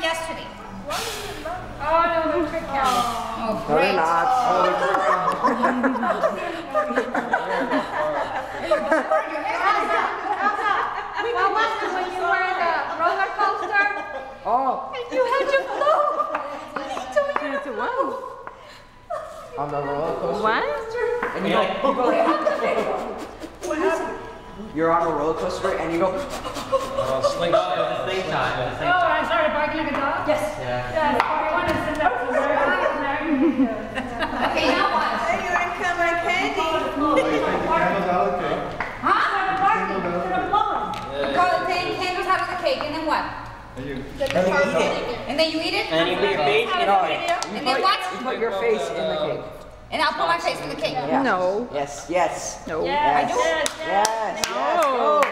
yesterday. Oh no, they're trick cameras. Oh, No, they're not. What was it when you were in the roller coaster? Oh. And you had your float. It's a what? On the roller coaster. What? And you go like, you're on a roller coaster and you go. Slingshot at the same time. Oh, I started barking like a dog? Yes. Yeah. I want to send that to Okay, now what? Hey, you want to come on candy? Call the candles out of the cake, and then what? And then you eat it? And you put your face in it. And then what? You put your face in the cake. And I'll put my face in the cake. Yeah. No. Yes, yes. No. Yes. I do. Yes, yes. No.